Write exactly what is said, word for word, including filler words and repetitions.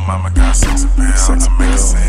mama got sex appeal. I make a scene.